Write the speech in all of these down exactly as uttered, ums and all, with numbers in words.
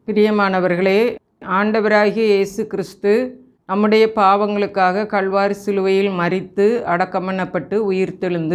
பிரியமானவர்களே, ஆண்டவராகிய இயேசு கிறிஸ்து நம்முடைய பாவங்களுக்காக கல்வாரி சிலுவையில் மரித்து அடக்கமண்ணப்பட்டு உயிர்த்தெழுந்து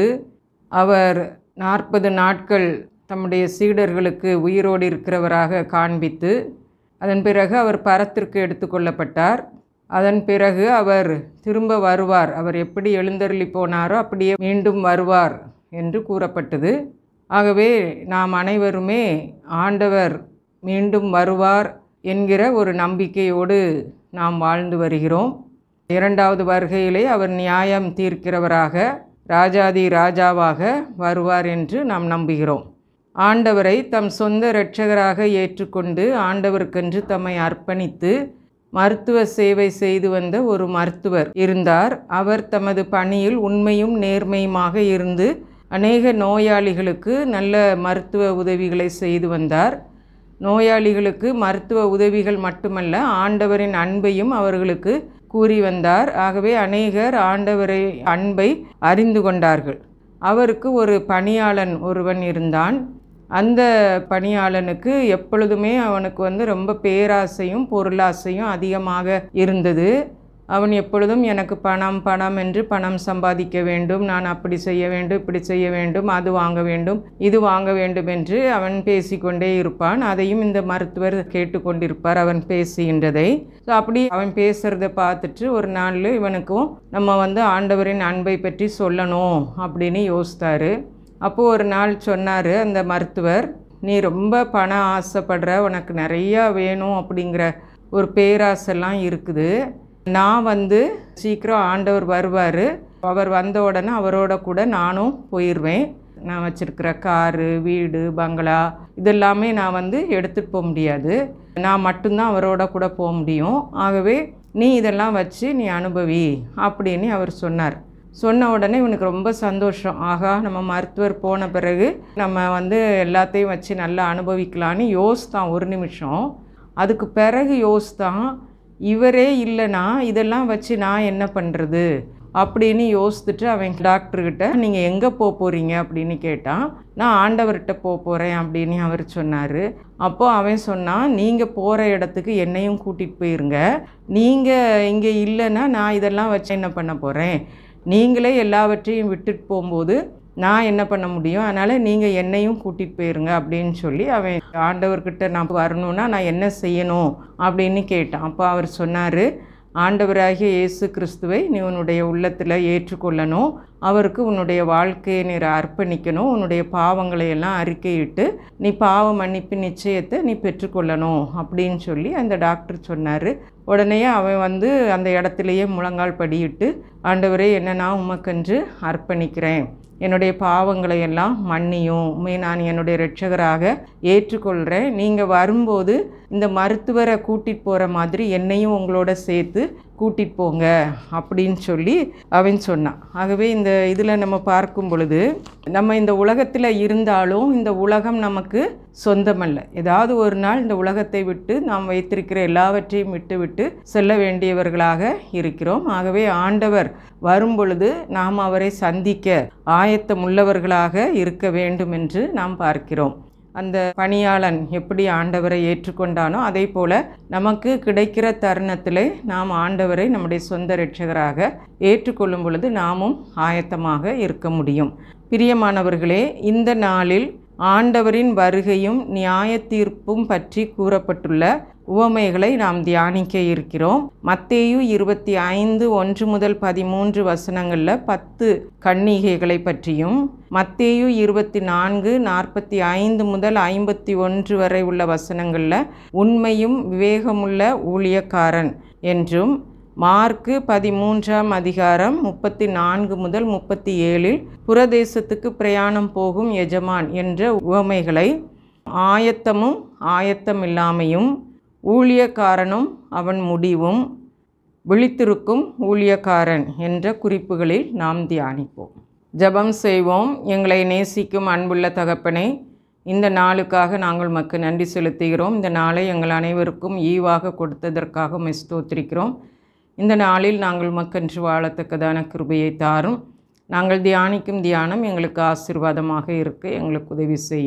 அவர் நாற்பது நாட்கள் தம்முடைய சீடர்களுக்கு உயிரோடு இருக்கிறவராக காண்பித்து அதன் பிறகு அவர் பரத்திற்கு எடுத்துக்கொள்ளப்பட்டார். அதன் பிறகு அவர் திரும்ப வருவார். அவர் எப்படி எழுந்தருளி போனாரோ அப்படியே மீண்டும் வருவார் என்று கூறப்பட்டது. ஆகவே நாம் அனைவருமே ஆண்டவர் மீண்டும் வருவார் என்கிற ஒரு நம்பிக்கையோடு நாம் வாழ்ந்து வருகிறோம். இரண்டாவது வருகையிலே அவர் நியாயம் தீர்க்கிறவராக ராஜாதி ராஜாவாக வருவார் என்று நாம் நம்புகிறோம். ஆண்டவரை தம் சொந்த இரட்சகராக ஏற்றுக்கொண்டு ஆண்டவருக்கென்று தம்மை அர்ப்பணித்து மருத்துவ சேவை செய்து வந்த ஒரு மருத்துவர் இருந்தார். அவர் தமது பணியில் உண்மையும் நேர்மையுமாக இருந்து அநேக நோயாளிகளுக்கு நல்ல மருத்துவ உதவிகளை செய்து வந்தார். நோயாளிகளுக்கு மருத்துவ உதவிகள் மட்டுமல்ல, ஆண்டவரின் அன்பையும் அவர்களுக்கு கூறி வந்தார். ஆகவே அநேகர் ஆண்டவரை அன்பை அறிந்து கொண்டார்கள். அவருக்கு ஒரு பணியாளன் ஒருவன் இருந்தான். அந்த பணியாளனுக்கு எப்பொழுதுமே அவனுக்கு வந்து ரொம்ப பேராசையும் பொருளாசையும் அதிகமாக இருந்தது. அவன் எப்பொழுதும் எனக்கு பணம் பணம் என்று பணம் சம்பாதிக்க வேண்டும், நான் அப்படி செய்ய வேண்டும், இப்படி செய்ய வேண்டும், அது வாங்க வேண்டும், இது வாங்க வேண்டும் என்று அவன் பேசிக்கொண்டே இருப்பான். அதையும் இந்த மருத்துவர் கேட்டுக்கொண்டிருப்பார் அவன் பேசுகின்றதை. ஸோ அப்படி அவன் பேசுகிறத பார்த்துட்டு ஒரு நாள் இவனுக்கும் நம்ம வந்து ஆண்டவரின் அன்பை பற்றி சொல்லணும் அப்படின்னு யோசித்தார். அப்போது ஒரு நாள் சொன்னார் அந்த மருத்துவர், நீ ரொம்ப பணம் ஆசைப்படுற, உனக்கு நிறையா வேணும் அப்படிங்கிற ஒரு பேராசெல்லாம் இருக்குது. நான் வந்து சீக்கிரம் ஆண்டவர் வருவார், அவர் வந்த உடனே அவரோட கூட நானும் போயிடுவேன். நான் வச்சுருக்கிற காரு, வீடு, பங்களா இதெல்லாமே நான் வந்து எடுத்துகிட்டு போக முடியாது, நான் மட்டும்தான் அவரோட கூட போக முடியும். ஆகவே நீ இதெல்லாம் வச்சு நீ அனுபவி அப்படின்னு அவர் சொன்னார். சொன்ன உடனே இவனுக்கு ரொம்ப சந்தோஷம். ஆகா, நம்ம மருத்துவர் போன பிறகு நம்ம வந்து எல்லாத்தையும் வச்சு நல்லா அனுபவிக்கலான்னு யோசித்தான் ஒரு நிமிஷம். அதுக்கு பிறகு யோசித்தான், இவரே இல்லைனா இதெல்லாம் வச்சு நான் என்ன பண்ணுறது அப்படின்னு யோசித்துட்டு அவன் டாக்டர்கிட்ட நீங்கள் எங்கே போக போகிறீங்க அப்படின்னு கேட்டான். நான் ஆண்டவர்கிட்ட போக போகிறேன் அப்படின்னு அவர் சொன்னார். அப்போது அவன் சொன்னான், நீங்கள் போகிற இடத்துக்கு என்னையும் கூட்டிகிட்டு போயிருங்க, நீங்கள் இங்கே இல்லைன்னா நான் இதெல்லாம் வச்சு என்ன பண்ண போகிறேன், நீங்களே எல்லாவற்றையும் விட்டுட்டு போகும்போது நான் என்ன பண்ண முடியும், அதனால் நீங்கள் என்னையும் கூட்டிகிட்டு போயிருங்க அப்படின்னு சொல்லி அவன் ஆண்டவர்கிட்ட நான் வரணுன்னா நான் என்ன செய்யணும் அப்படின்னு கேட்டான். அப்போ அவர் சொன்னார், ஆண்டவராகிய இயேசு கிறிஸ்துவை நீ உன்னுடைய உள்ளத்தில் ஏற்றுக்கொள்ளணும், அவருக்கு உன்னுடைய வாழ்க்கையை நீ அர்ப்பணிக்கணும், உன்னுடைய பாவங்களை எல்லாம் அறிக்கையிட்டு நீ பாவ மன்னிப்பு நிச்சயத்தை நீ பெற்றுக்கொள்ளணும் அப்படின்னு சொல்லி அந்த டாக்டர் சொன்னார். உடனே அவன் வந்து அந்த இடத்துலையே முழங்கால் படியிட்டு, ஆண்டவரே என்ன நான் உமக்கென்று அர்ப்பணிக்கிறேன், என்னுடைய பாவங்களை எல்லாம் மன்னியும், உண்மை நான் என்னுடைய இரட்சகராக ஏற்றுக்கொள்கிறேன், நீங்கள் வரும்போது இந்த மருத்துவரை கூட்டிகிட்டு போகிற மாதிரி என்னையும் உங்களோட சேர்த்து கூட்டிகிட்டு போங்க அப்படின்னு சொல்லி அவன் சொன்னான். ஆகவே இந்த இதில் நம்ம பார்க்கும் பொழுது நம்ம இந்த உலகத்தில் இருந்தாலும் இந்த உலகம் நமக்கு சொந்தமல்ல. ஏதாவது ஒரு நாள் இந்த உலகத்தை விட்டு நாம் வைத்திருக்கிற எல்லாவற்றையும் விட்டு விட்டு செல்ல வேண்டியவர்களாக இருக்கிறோம். ஆகவே ஆண்டவர் வரும் பொழுது நாம் அவரை சந்திக்க ஆயத்தம் உள்ளவர்களாக இருக்க வேண்டும் என்று நாம் பார்க்கிறோம். அந்த பணியாளன் எப்படி ஆண்டவரை ஏற்றுக்கொண்டானோ அதே போல் நமக்கு கிடைக்கிற தருணத்திலே நாம் ஆண்டவரை நம்முடைய சொந்த இரட்சகராக ஏற்றுக்கொள்ளும் பொழுது நாமும் ஆயத்தமாக இருக்க முடியும். பிரியமானவர்களே, இந்த நாளில் ஆண்டவரின் வருகையும் நியாய தீர்ப்பும் பற்றி கூறப்பட்டுள்ள உவமைகளை நாம் தியானிக்க இருக்கிறோம். மத்தேயு இருபத்தி ஐந்து ஒன்று முதல் பதிமூன்று வசனங்களில் பத்து கன்னிகைகளை பற்றியும், மத்தேயு இருபத்தி நான்கு நாற்பத்தி ஐந்து முதல் ஐம்பத்தி ஒன்று வரை உள்ள வசனங்களில் உண்மையும் விவேகமுள்ள ஊழியக்காரன் என்றும், மார்க்கு பதிமூன்றாம் அதிகாரம் முப்பத்தி நான்கு முதல் முப்பத்தி ஏழில் புறதேசத்துக்கு பிரயாணம் போகும் எஜமான் என்ற உவமைகளை, ஆயத்தமும் ஆயத்தமில்லாமையும், ஊழியக்காரனும் அவன் முடிவும், விழித்திருக்கும் ஊழியக்காரன் என்ற குறிப்புகளில் நாம் தியானிப்போம். ஜெபம் செய்வோம். எங்களை நேசிக்கும் அன்புள்ள தகப்பனே, இந்த நாளுக்காக நாங்கள் உமக்கு நன்றி செலுத்துகிறோம். இந்த நாளை எங்கள் அனைவருக்கும் ஈவாக கொடுத்ததற்காக உம்மை ஸ்தோத்திரிக்கிறோம். இந்த நாளில் நாங்கள் உமக்கென்று வாழத்தக்கதான கிருபையை தாரும். நாங்கள் தியானிக்கும் தியானம் எங்களுக்கு ஆசீர்வாதமாக இருக்க எங்களுக்கு உதவி செய்யும்.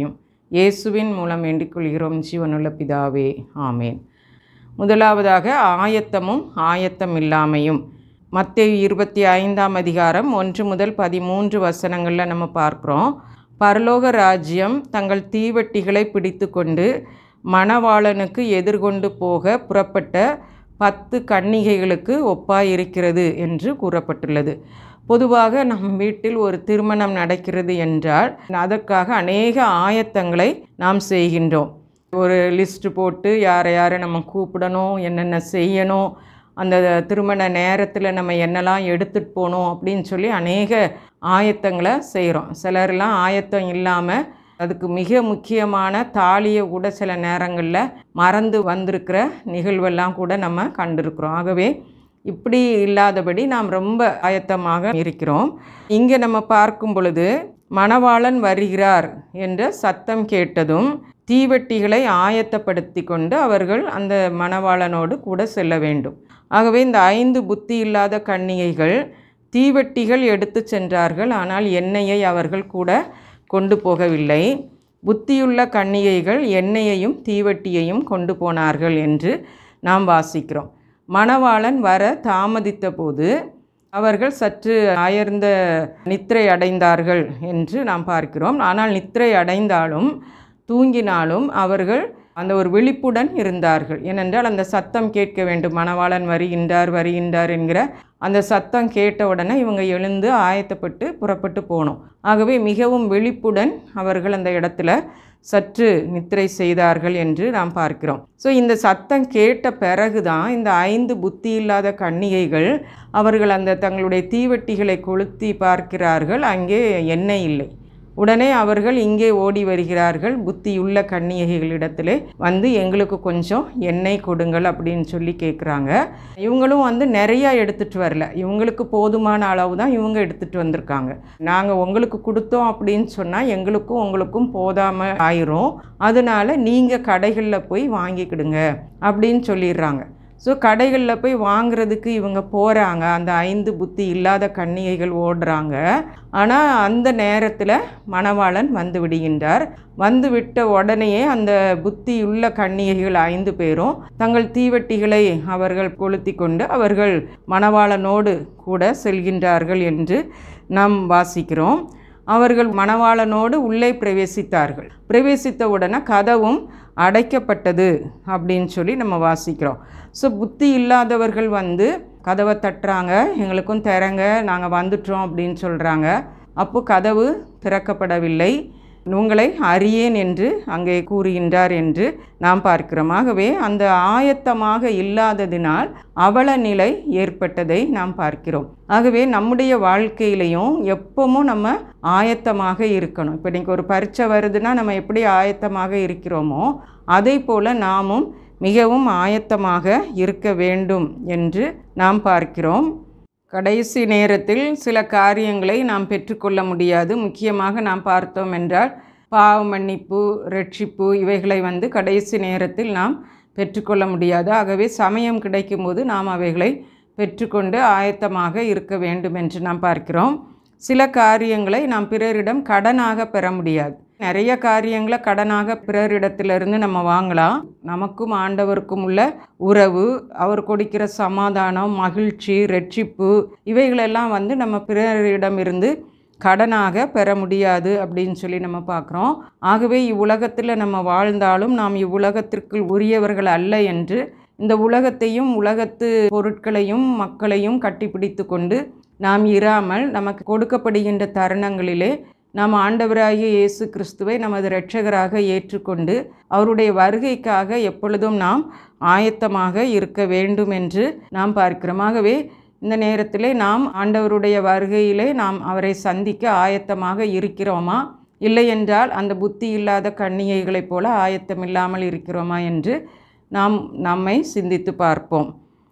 இயேசுவின் மூலம் வேண்டிக் கொள்கிறோம் ஜீவனுள்ள பிதாவே, ஆமேன். முதலாவதாக ஆயத்தமும் ஆயத்தம் இல்லாமையும். மத்தேயு இருபத்தி ஐந்தாம் அதிகாரம் ஒன்று முதல் பதிமூன்று வசனங்களில் நம்ம பார்க்குறோம். பரலோக ராஜ்யம் தங்கள் தீவட்டிகளை பிடித்து கொண்டு மணவாளனுக்கு எதிர்கொண்டு போக புறப்பட்ட பத்து கன்னிகைகளுக்கு ஒப்பாயிருக்கிறது என்று கூறப்பட்டுள்ளது. பொதுவாக நம் வீட்டில் ஒரு திருமணம் நடக்கிறது என்றால் அதற்காக அநேக ஆயத்தங்களை நாம் செய்கின்றோம். ஒரு லிஸ்ட்டு போட்டு யாரை யாரை நம்ம கூப்பிடணும், என்னென்ன செய்யணும், அந்த திருமண நேரத்தில் நம்ம என்னெல்லாம் எடுத்துகிட்டு போகணும் அப்படின்னு சொல்லி அநேக ஆயத்தங்களை செய்கிறோம். சிலர்லாம் ஆயத்தம் இல்லாமல் அதுக்கு மிக முக்கியமான தாலியை கூட சில நேரங்களில் மறந்து வந்திருக்கிற நிகழ்வெல்லாம் கூட நம்ம கண்டிருக்கிறோம். ஆகவே இப்படி இல்லாதபடி நாம் ரொம்ப ஆயத்தமாக இருக்கிறோம். இங்கே நம்ம பார்க்கும் பொழுது மணவாளன் வருகிறார் என்ற சத்தம் கேட்டதும் தீவட்டிகளை ஆயத்தப்படுத்தி கொண்டு அவர்கள் அந்த மணவாளனோடு கூட செல்ல வேண்டும். ஆகவே இந்த ஐந்து புத்தி இல்லாத கன்னிகைகள் தீவட்டிகள் எடுத்து சென்றார்கள், ஆனால் எண்ணெயை அவர்கள் கூட கொண்டு போகவில்லை. புத்தியுள்ள கன்னிகைகள் எண்ணெயையும் தீவட்டியையும் கொண்டு போனார்கள் என்று நாம் வாசிக்கிறோம். மணவாளன் வர தாமதித்த போது அவர்கள் சற்று அயர்ந்த நித்திரை அடைந்தார்கள் என்று நாம் பார்க்கிறோம். ஆனால் நித்திரை அடைந்தாலும் தூங்கினாலும் அவர்கள் அந்த ஒரு விழிப்புடன் இருந்தார்கள். ஏனென்றால் அந்த சத்தம் கேட்க வேண்டும், மணவாளன் வருகின்றார் வருகின்றார் என்கிற அந்த சத்தம் கேட்ட உடனே இவங்க எழுந்து ஆயத்தப்பட்டு புறப்பட்டு போனோம். ஆகவே மிகவும் விழிப்புடன் அவர்கள் அந்த இடத்துல சற்று நித்திரை செய்தார்கள் என்று நாம் பார்க்கிறோம். ஸோ இந்த சத்தம் கேட்ட பிறகு தான் இந்த ஐந்து புத்தி இல்லாத கன்னிகைகள் அவர்கள் அந்த தங்களுடைய தீவட்டிகளை கொளுத்தி பார்க்கிறார்கள், அங்கே எண்ணெய் இல்லை. உடனே அவர்கள் இங்கே ஓடி வருகிறார்கள். புத்தியுள்ள கன்னிகைகளிடத்திலே வந்து எங்களுக்கு கொஞ்சம் எண்ணெய் கொடுங்கள் அப்படின்னு சொல்லி கேட்குறாங்க. இவங்களும் வந்து நிறையா எடுத்துகிட்டு வரல, இவங்களுக்கு போதுமான அளவு தான் இவங்க எடுத்துகிட்டு வந்திருக்காங்க. நாங்கள் உங்களுக்கு கொடுத்தோம் அப்படின்னு சொன்னால் எங்களுக்கும் உங்களுக்கும் போதாமல் ஆயிரும், அதனால நீங்கள் கடைகளில் போய் வாங்கிக்கிடுங்க அப்படின்னு சொல்லிடுறாங்க. ஸோ கடைகளில் போய் வாங்கிறதுக்கு இவங்க போகிறாங்க. அந்த ஐந்து புத்தி இல்லாத கன்னிகைகள் ஓடுறாங்க. ஆனால் அந்த நேரத்தில் மணவாளன் வந்து விடுகின்றார். வந்து விட்ட உடனேயே அந்த புத்தியுள்ள கன்னிகைகள் ஐந்து பேரும் தங்கள் தீவட்டிகளை அவர்கள் கொளுத்தி கொண்டு அவர்கள் மணவாளனோடு கூட செல்கின்றார்கள் என்று நாம் வாசிக்கிறோம். அவர்கள் மணவாளனோடு உள்ளே பிரவேசித்தார்கள். பிரவேசித்த உடனே கதவும் அடைக்கப்பட்டது அப்படின்னு சொல்லி நம்ம வாசிக்கிறோம். ஸோ புத்தி இல்லாதவர்கள் வந்து கதவை தட்டுறாங்க, எங்களுக்கும் திறங்க, நாங்கள் வந்துட்டோம் அப்படின்னு சொல்கிறாங்க. அப்போ கதவு திறக்கப்படவில்லை. உங்களை அறியேன் என்று அங்கே கூறுகின்றார் என்று நாம் பார்க்கிறோம். ஆகவே அந்த ஆயத்தமாக இல்லாததினால் அவல நிலை ஏற்பட்டதை நாம் பார்க்கிறோம். ஆகவே நம்முடைய வாழ்க்கையிலையும் எப்பவும் நம்ம ஆயத்தமாக இருக்கணும். இப்போ இன்றைக்கி ஒரு பரீட்சை வருதுன்னா நம்ம எப்படி ஆயத்தமாக இருக்கிறோமோ அதை போல் நாமும் மிகவும் ஆயத்தமாக இருக்க வேண்டும் என்று நாம் பார்க்கிறோம். கடைசி நேரத்தில் சில காரியங்களை நாம் பெற்றுக்கொள்ள முடியாது. முக்கியமாக நாம் பார்த்தோம் என்றால் பாவ மன்னிப்பு, ரட்சிப்பு இவைகளை வந்து கடைசி நேரத்தில் நாம் பெற்றுக்கொள்ள முடியாது. ஆகவே சமயம் கிடைக்கும்போது நாம் அவைகளை பெற்றுக்கொண்டு ஆயத்தமாக இருக்க வேண்டும் என்று நாம் பார்க்கிறோம். சில காரியங்களை நாம் பிறரிடம் கடனாக பெற முடியாது. நிறைய காரியங்களை கடனாக பிறரிடத்திலிருந்து நம்ம வாங்கலாம். நமக்கும் ஆண்டவருக்கும் உள்ள உறவு, அவர் கொடுக்கிற சமாதானம், மகிழ்ச்சி, ரட்சிப்பு இவைகளெல்லாம் வந்து நம்ம பிறரிடமிருந்து கடனாக பெற முடியாது அப்படின்னு சொல்லி நம்ம பார்க்குறோம். ஆகவே இவ்வுலகத்தில் நம்ம வாழ்ந்தாலும் நாம் இவ்வுலகத்திற்கு உரியவர்கள் அல்ல என்று இந்த உலகத்தையும் உலகத்து பொருட்களையும் மக்களையும் கட்டிப்பிடித்து கொண்டு நாம் இராமல் நமக்கு கொடுக்கப்படுகின்ற தருணங்களிலே நாம் ஆண்டவராகிய இயேசு கிறிஸ்துவை நமது இரட்சகராக ஏற்றுக்கொண்டு அவருடைய வருகைக்காக எப்பொழுதும் நாம் ஆயத்தமாக இருக்க வேண்டும் என்று நாம் பார்க்கிறோம். ஆகவே இந்த நேரத்திலே நாம் ஆண்டவருடைய வருகையிலே நாம் அவரை சந்திக்க ஆயத்தமாக இருக்கிறோமா, இல்லை என்றால் அந்த புத்தி இல்லாத கன்னிகைகளைப் போல ஆயத்தமில்லாமல் இருக்கிறோமா என்று நாம் நம்மை சிந்தித்து பார்ப்போம்.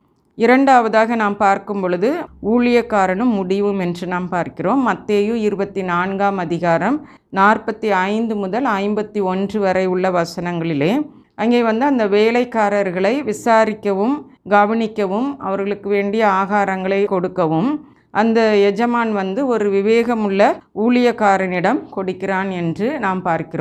இரண்டாவதாக நாம் பார்க்கும் பொழுது ஊழியக்காரனும் முடிவும் என்று நாம் பார்க்கிறோம். மத்தேயு இருபத்தி நான்காம் அதிகாரம் நாற்பத்தி ஐந்து முதல் ஐம்பத்தி ஒன்று வரை உள்ள வசனங்களிலே அங்கே வந்து அந்த வேலைக்காரர்களை விசாரிக்கவும் கவனிக்கவும் அவர்களுக்கு வேண்டிய ஆகாரங்களை கொடுக்கவும் அந்த எஜமான் வந்து ஒரு விவேகமுள்ள ஊழியக்காரனிடம் கொடுக்கிறான் என்று நாம் பார்க்கிறோம்.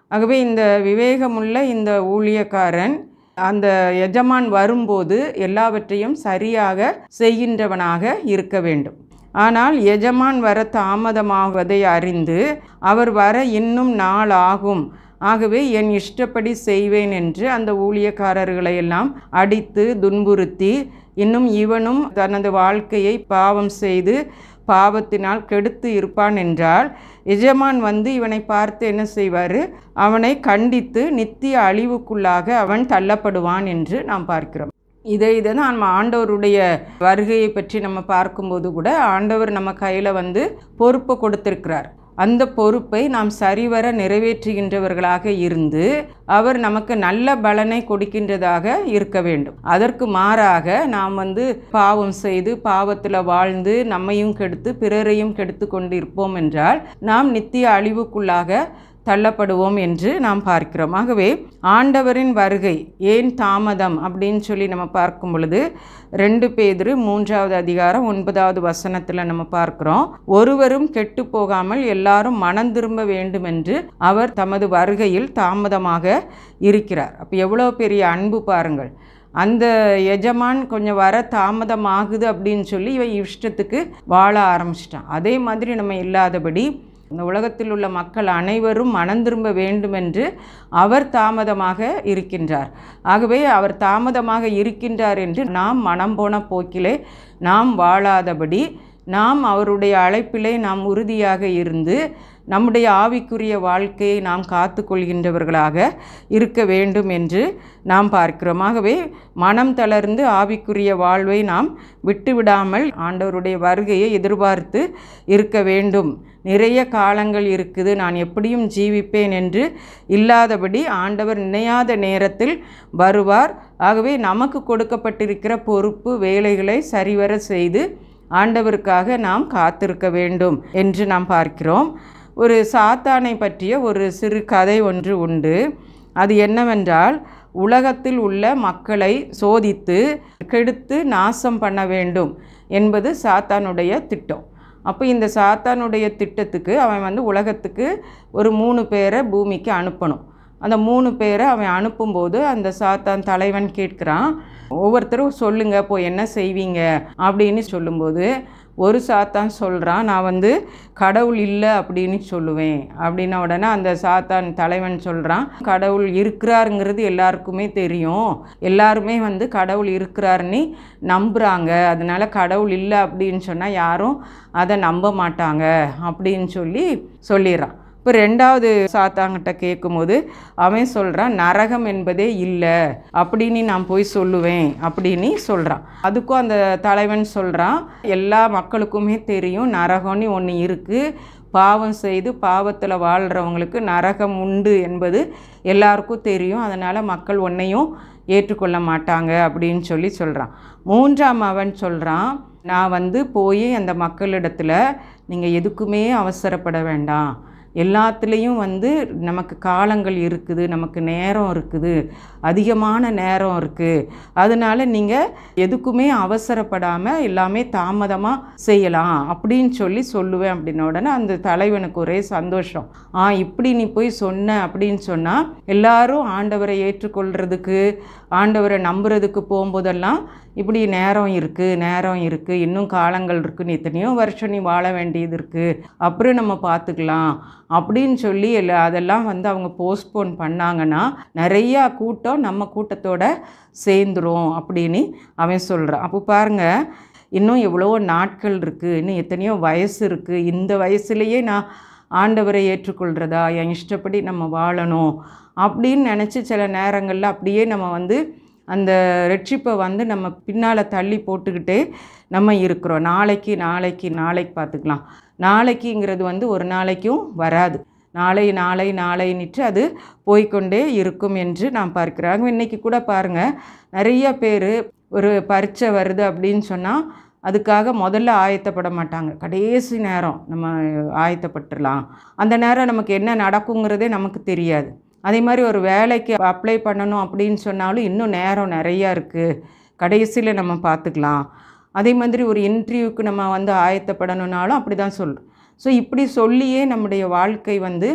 ஆகவே இந்த விவேகமுள்ள இந்த ஊழியக்காரன் அந்த எஜமான் வரும்போது எல்லாவற்றையும் சரியாக செய்கின்றவனாக இருக்க வேண்டும். ஆனால் எஜமான் வர தாமதமாவதை அறிந்து அவர் வர இன்னும் நாள் ஆகும், ஆகவே என் இஷ்டப்படி செய்வேன் என்று அந்த ஊழியக்காரர்களை எல்லாம் அடித்து துன்புறுத்தி, இன்னும் இவனும் தனது வாழ்க்கையை பாவம் செய்து பாவத்தினால் கெடுத்து இருப்பான் என்றால் எஜமான் வந்து இவனை பார்த்து என்ன செய்வார்? அவனை கண்டித்து நித்திய அழிவுக்குள்ளாக அவன் தள்ளப்படுவான் என்று நாம் பார்க்கிறோம். இதை இதை தான் நம்ம ஆண்டவருடைய வருகையை பற்றி நம்ம பார்க்கும்போது கூட ஆண்டவர் நம்ம கையில் வந்து பொறுப்பை கொடுத்திருக்கிறார். அந்த பொறுப்பை நாம் சரிவர நிறைவேற்றுகின்றவர்களாக இருந்து அவர் நமக்கு நல்ல பலனை கொடுக்கின்றதாக இருக்க வேண்டும். அதற்கு மாறாக நாம் வந்து பாவம் செய்து பாவத்தில் வாழ்ந்து நம்மையும் கெடுத்து பிறரையும் கெடுத்து கொண்டு இருப்போம் என்றால் நாம் நித்திய அழிவுக்குள்ளாக தள்ளப்படுவோம் என்று நாம் பார்க்கிறோம். ஆகவே ஆண்டவரின் வருகை ஏன் தாமதம் அப்படின்னு சொல்லி நம்ம பார்க்கும் பொழுது ரெண்டு பேதுரு மூன்றாவது அதிகாரம் ஒன்பதாவது வசனத்தில் நம்ம பார்க்கிறோம், ஒருவரும் கெட்டு போகாமல் எல்லாரும் மனம் திரும்ப வேண்டும் என்று அவர் தமது வருகையில் தாமதமாக இருக்கிறார். அப்போ எவ்வளோ பெரிய அன்பு பாருங்கள். அந்த எஜமான் கொஞ்சம் வர தாமதமாகுது அப்படின்னு சொல்லி இவன் இஷ்டத்துக்கு வாழ ஆரம்பிச்சிட்டான். அதே மாதிரி நம்ம இல்லாதபடி இந்த உலகத்தில் உள்ள மக்கள் அனைவரும் மனம் திரும்ப வேண்டும் என்று அவர் தாமதமாக இருக்கின்றார். ஆகவே அவர் தாமதமாக இருக்கின்றார் என்று நாம் மனம் போன போக்கிலே நாம் வாழாதபடி நாம் அவருடைய அழைப்பிலே நாம் உறுதியாக இருந்து நம்முடைய ஆவிக்குரிய வாழ்க்கையை நாம் காத்து கொள்கின்றவர்களாக இருக்க வேண்டும் என்று நாம் பார்க்கிறோம். ஆகவே மனம் தளர்ந்து ஆவிக்குரிய வாழ்வை நாம் விட்டுவிடாமல் ஆண்டவருடைய வருகையை எதிர்பார்த்து இருக்க வேண்டும். நிறைய காலங்கள் இருக்குது, நான் எப்படியும் ஜீவிப்பேன் என்று இல்லாதபடி ஆண்டவர் நினையாத நேரத்தில் வருவார். ஆகவே நமக்கு கொடுக்கப்பட்டிருக்கிற பொறுப்பு வேலைகளை சரிவர செய்து ஆண்டவருக்காக நாம் காத்திருக்க வேண்டும் என்று நாம் பார்க்கிறோம். ஒரு சாத்தானை பற்றிய ஒரு சிறு கதை ஒன்று உண்டு. அது என்னவென்றால், உலகத்தில் உள்ள மக்களை சோதித்து கெடுத்து நாசம் பண்ண வேண்டும் என்பது சாத்தானுடைய திட்டம். அப்போ இந்த சாத்தானுடைய திட்டத்துக்கு அவன் வந்து உலகத்துக்கு ஒரு மூணு பேரை பூமிக்கு அனுப்பணும். அந்த மூணு பேரை அவன் அனுப்பும்போது அந்த சாத்தான் தலைவன் கேட்குறான், ஒவ்வொருத்தரும் சொல்லுங்க இப்போ என்ன செய்வீங்க அப்படின்னு சொல்லும்போது ஒரு சாத்தான் சொல்கிறான், நான் வந்து கடவுள் இல்லை அப்படின்னு சொல்லுவேன். அப்படின்ன உடனே அந்த சாத்தான் தலைவன் சொல்கிறான், கடவுள் இருக்கிறாருங்கிறது எல்லாருக்குமே தெரியும், எல்லாருமே வந்து கடவுள் இருக்கிறாருன்னு நம்புகிறாங்க, அதனால் கடவுள் இல்லை அப்படின்னு சொன்னால் யாரும் அதை நம்ப மாட்டாங்க அப்படின்னு சொல்லி சொல்லிடுறான். இப்போ ரெண்டாவது சாத்தாங்கிட்ட கேட்கும்போது அவன் சொல்கிறான், நரகம் என்பதே இல்லை அப்படின்னு நான் போய் சொல்லுவேன் அப்படின்னு சொல்கிறான். அதுக்கும் அந்த தலைவன் சொல்கிறான், எல்லா மக்களுக்குமே தெரியும் நரகம்னு ஒன்று இருக்குது, பாவம் செய்து பாவத்தில் வாழ்கிறவங்களுக்கு நரகம் உண்டு என்பது எல்லாருக்கும் தெரியும், அதனால் மக்கள் ஒன்றையும் ஏற்றுக்கொள்ள மாட்டாங்க அப்படின்னு சொல்லி சொல்கிறான். மூன்றாம் அவன் சொல்கிறான், நான் வந்து போய் அந்த மக்களிடத்தில் நீங்கள் எதுக்குமே அவசரப்பட வேண்டாம், எல்லாத்துலேயும் வந்து நமக்கு காலங்கள் இருக்குது, நமக்கு நேரம் இருக்குது, அதிகமான நேரம் இருக்குது, அதனால் நீங்கள் எதுக்குமே அவசரப்படாமல் எல்லாமே தாமதமாக செய்யலாம் அப்படின்னு சொல்லி சொல்லுவேன். அப்படின்ன உடனே அந்த தலைவனுக்கு ஒரே சந்தோஷம். ஆ இப்படி நீ போய் சொன்ன அப்படின்னு சொன்னால் எல்லாரும் ஆண்டவரை ஏற்றுக்கொள்கிறதுக்கு ஆண்டவரை நம்புறதுக்கு போகும்போதெல்லாம் இப்படி நேரம் இருக்குது நேரம் இருக்குது இன்னும் காலங்கள் இருக்குது, எத்தனையோ வருஷம் நீ வாழ வேண்டியது இருக்குது, அப்புறம் நம்ம பார்த்துக்கலாம் அப்படின்னு சொல்லி எல்லா அதெல்லாம் வந்து அவங்க போஸ்ட்போன் பண்ணாங்கன்னா நிறையா கூட்டம் நம்ம கூட்டத்தோட சேர்ந்துரும் அப்படின்னு அவன் சொல்கிறான். அப்போ பாருங்கள், இன்னும் எவ்வளோ நாட்கள் இருக்குது, இன்னும் எத்தனையோ வயசு இருக்குது, இந்த வயசுலேயே நான் ஆண்டவரை ஏற்றுக்கொள்கிறதா, என் இஷ்டப்படி நம்ம வாழணும் அப்படின்னு நினச்சி சில நேரங்களில் அப்படியே நம்ம வந்து அந்த ரட்சிப்பை வந்து நம்ம பின்னால் தள்ளி போட்டுக்கிட்டே நம்ம இருக்கிறோம். நாளைக்கு நாளைக்கு நாளைக்கு பார்த்துக்கலாம், நாளைக்குங்கிறது வந்து ஒரு நாளைக்கும் வராது, நாளை நாளை நாளைன்னுட்டு அது போய்கொண்டே இருக்கும் என்று நாம் பார்க்கிறாங்க. இன்றைக்கி கூட பாருங்கள், நிறைய பேர் ஒரு பரீட்சை வருது அப்படின்னு சொன்னால் அதுக்காக முதல்ல ஆயத்தப்பட மாட்டாங்க, கடைசி நேரம் நம்ம ஆயத்தப்பட்டுடலாம், அந்த நேரம் நமக்கு என்ன நடக்குங்கிறதே நமக்கு தெரியாது. அதே மாதிரி ஒரு வேலைக்கு அப்ளை பண்ணணும் அப்படின்னு சொன்னாலும் இன்னும் நேரம் நிறையா இருக்குது, கடைசியில் நம்ம பார்த்துக்கலாம். அதே மாதிரி ஒரு இன்டர்வியூக்கு நம்ம வந்து ஆயத்தப்படணுன்னாலும் அப்படி தான் சொல்கிறோம். ஸோ இப்படி சொல்லியே நம்முடைய வாழ்க்கை வந்து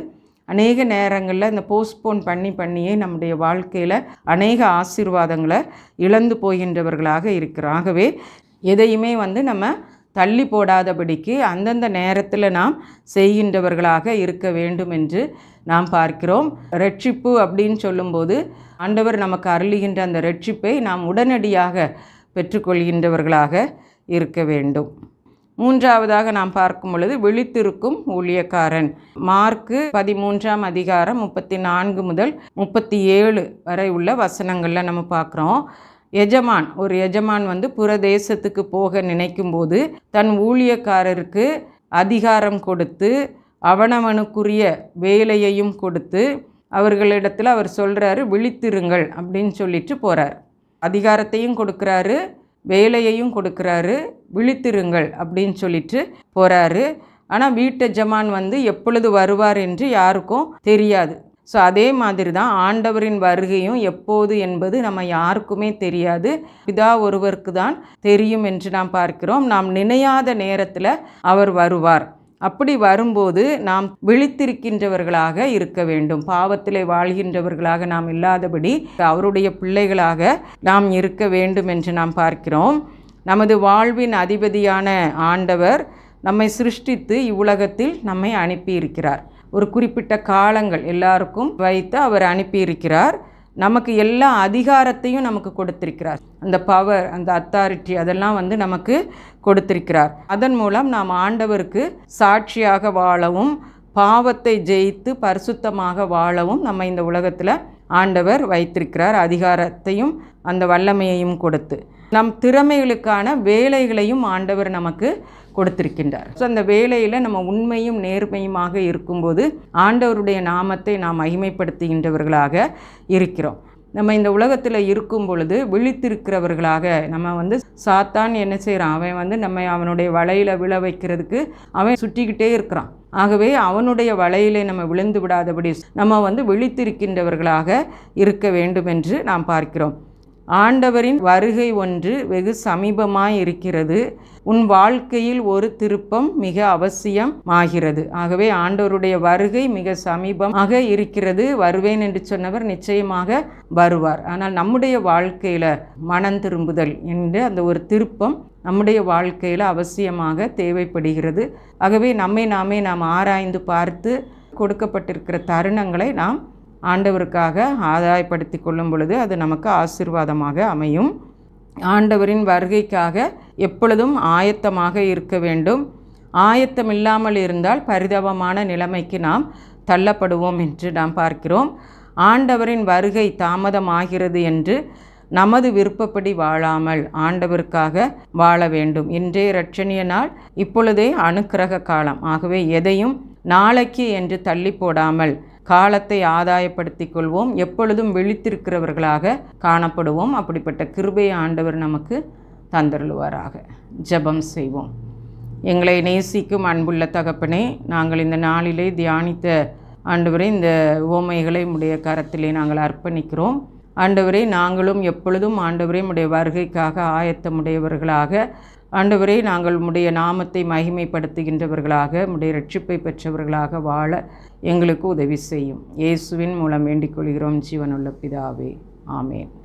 அநேக நேரங்களில் இந்த போஸ்ட்போன் பண்ணி பண்ணியே நம்முடைய வாழ்க்கையில் அநேக ஆசீர்வாதங்களை இழந்து போகின்றவர்களாக இருக்கிறோம். ஆகவே எதையுமே வந்து நம்ம தள்ளி போடாதபடிக்கு அந்தந்த நேரத்தில் நாம் செய்கின்றவர்களாக இருக்க வேண்டும் என்று நாம் பார்க்கிறோம். ரட்சிப்பு அப்படின்னு சொல்லும்போது ஆண்டவர் நமக்கு அருளுகின்ற அந்த ரட்சிப்பை நாம் உடனடியாக பெற்றுக்கொள்கின்றவர்களாக இருக்க வேண்டும். மூன்றாவதாக நாம் பார்க்கும் பொழுது விழித்திருக்கும் ஊழியக்காரன். மார்க்கு பதிமூன்றாம் அதிகாரம் முப்பத்தி நான்கு முதல் முப்பத்தி ஏழு வரை உள்ள வசனங்களில் நம்ம பார்க்குறோம். எஜமான் ஒரு எஜமான் வந்து புறதேசத்துக்கு போக நினைக்கும்போது தன் ஊழியக்காரருக்கு அதிகாரம் கொடுத்து அவனவனுக்குரிய வேலையையும் கொடுத்து அவர்களிடத்தில் அவர் சொல்கிறாரு, விழித்திருங்கள் அப்படின்னு சொல்லிட்டு போகிறார். அதிகாரத்தையும் கொடுக்குறாரு, வேலையையும் கொடுக்குறாரு, விழித்திருங்கள் அப்படின்னு சொல்லிட்டு போகிறாரு. ஆனால் வீட்டு எஜமான் வந்து எப்பொழுது வருவார் என்று யாருக்கும் தெரியாது. ஸோ அதே மாதிரி தான் ஆண்டவரின் வருகையும் எப்போது என்பது நம்ம யாருக்குமே தெரியாது. பிதா ஒருவருக்கு தான் தெரியும் என்று நாம் பார்க்கிறோம். நாம் நினையாத நேரத்தில் அவர் வருவார். அப்படி வரும்போது நாம் விழித்திருக்கின்றவர்களாக இருக்க வேண்டும். பாவத்திலே வாழ்கின்றவர்களாக நாம் இல்லாதபடி அவருடைய பிள்ளைகளாக நாம் இருக்க வேண்டும் என்று நாம் பார்க்கிறோம். நமது வாழ்வின் அதிபதியான ஆண்டவர் நம்மை சிருஷ்டித்து இவ்வுலகத்தில் நம்மை அனுப்பியிருக்கிறார். ஒரு குறிப்பிட்ட காலங்கள் எல்லாருக்கும் வைத்து அவர் அனுப்பியிருக்கிறார். நமக்கு எல்லா அதிகாரத்தையும் நமக்கு கொடுத்திருக்கிறார். அந்த பவர், அந்த அத்தாரிட்டி அதெல்லாம் வந்து நமக்கு கொடுத்திருக்கிறார். அதன் மூலம் நாம் ஆண்டவருக்கு சாட்சியாக வாழவும் பாவத்தை ஜெயித்து பரிசுத்தமாக வாழவும் நம்ம இந்த உலகத்தில் ஆண்டவர் வைத்திருக்கிறார். அதிகாரத்தையும் அந்த வல்லமையையும் கொடுத்து நம் திறமைகளுக்கான வேலைகளையும் ஆண்டவர் நமக்கு கொடுத்திருக்கின்றார். ஸோ அந்த வேலையில் நம்ம உண்மையும் நேர்மையுமாக இருக்கும்போது ஆண்டவருடைய நாமத்தை நாம் மகிமைப்படுத்துகின்றவர்களாக இருக்கிறோம். நம்ம இந்த உலகத்தில் இருக்கும் பொழுது விழித்திருக்கிறவர்களாக நம்ம வந்து சாத்தான் என்ன செய்கிறான், அவன் வந்து நம்ம அவனுடைய வலையில் விழ வைக்கிறதுக்கு அவன் சுற்றிக்கிட்டே இருக்கிறான். ஆகவே அவனுடைய வலையிலே நம்ம விழுந்து விடாதபடி நம்ம வந்து விழித்திருக்கின்றவர்களாக இருக்க வேண்டும் என்று நாம் பார்க்கிறோம். ஆண்டவரின் வருகை ஒன்று வெகு சமீபமாய் இருக்கிறது. உன் வாழ்க்கையில் ஒரு திருப்பம் மிக அவசியமாகிறது. ஆகவே ஆண்டவருடைய வருகை மிக சமீபமாக இருக்கிறது. வருவேன் என்று சொன்னவர் நிச்சயமாக வருவார். ஆனால் நம்முடைய வாழ்க்கையில் மனம் திரும்புதல் என்ற அந்த ஒரு திருப்பம் நம்முடைய வாழ்க்கையில் அவசியமாக தேவைப்படுகிறது. ஆகவே நம்மை நாமே நாம் ஆராய்ந்து பார்த்து கொடுக்கப்பட்டிருக்கிற தருணங்களை நாம் ஆண்டவருக்காக ஆதாயப்படுத்தி கொள்ளும் பொழுது அது நமக்கு ஆசீர்வாதமாக அமையும். ஆண்டவரின் வருகைக்காக எப்பொழுதும் ஆயத்தமாக இருக்க வேண்டும். ஆயத்தம் இல்லாமல் இருந்தால் பரிதாபமான நிலைமைக்கு நாம் தள்ளப்படுவோம் என்று நாம் பார்க்கிறோம். ஆண்டவரின் வருகை தாமதமாகிறது என்று நமது விருப்பப்படி வாழாமல் ஆண்டவருக்காக வாழ வேண்டும். இன்றைய இரட்சணிய நாள் இப்பொழுதே அனுக்கிரக காலம். ஆகவே எதையும் நாளைக்கு என்று தள்ளி போடாமல் காலத்தை ஆதாயப்படுத்தி கொள்வோம். எப்பொழுதும் விழித்திருக்கிறவர்களாக காணப்படுவோம். அப்படிப்பட்ட கிருபையை ஆண்டவர் நமக்கு தந்தருளுவாராக. ஜெபம் செய்வோம். எங்களை நேசிக்கும் அன்புள்ள தகப்பனே, நாங்கள் இந்த நாளிலே தியானித்த ஆண்டவரே இந்த உவமைகளை உடைய கரத்திலே நாங்கள் அர்ப்பணிக்கிறோம். ஆண்டவரே, நாங்களும் எப்பொழுதும் ஆண்டவரே உடைய வருகைக்காக ஆயத்தமுடையவர்களாக ஆண்டவரே நாங்கள் உம்முடைய நாமத்தை மகிமைப்படுத்துகின்றவர்களாக உம்முடைய ரட்சிப்பை பெற்றவர்களாக வாழ எங்களுக்கு உதவி செய்யும். இயேசுவின் மூலம் வேண்டிக் கொள்கிறோம் ஜீவனுள்ள பிதாவே. ஆமென்.